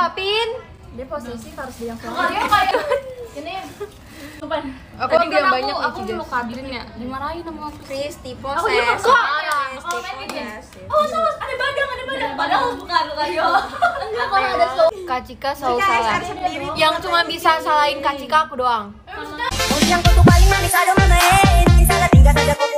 suapin. Dia posesif harus dia yang Dia kayak ini. Sumpah. Aku yang banyak aku dulu kadin ya. Dimarahin sama Kristi Aku juga posesif. kalau main gini. Oh, sama ada badang. Padahal bukan kayo. Enggak kalau ada Kak Cika selalu salah. Yang cuma bisa salahin Kak Cika aku doang. Yang tutup paling manis ada mama, salah tinggal saja.